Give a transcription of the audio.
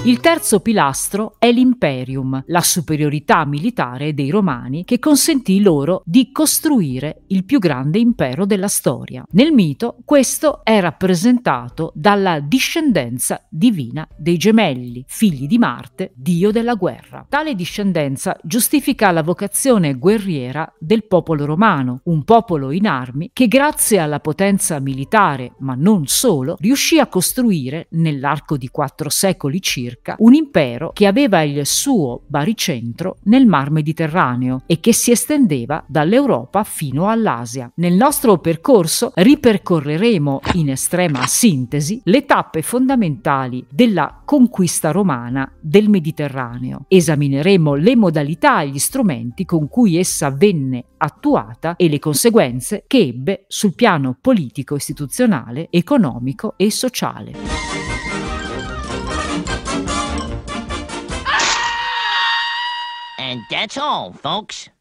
Il terzo pilastro è l'imperium, la superiorità militare dei Romani che consentì loro di costruire il più grande impero della storia. Nel mito questo è rappresentato dalla discendenza divina dei gemelli, figli di Marte, dio della guerra. Tale discendenza giustifica la vocazione guerriera del popolo romano, un popolo in armi che grazie alla potenza militare, ma non solo, riuscì a costruire nell'arco di 4 secoli circa un impero che aveva il suo baricentro nel Mar Mediterraneo e che si estendeva dall'Europa fino all'Asia. Nel nostro percorso ripercorreremo in estrema sintesi le tappe fondamentali della conquista romana del Mediterraneo. Esamineremo le modalità e gli strumenti con cui essa venne attuata e le conseguenze che ebbe sul piano politico, istituzionale, economico e sociale. And that's all, folks.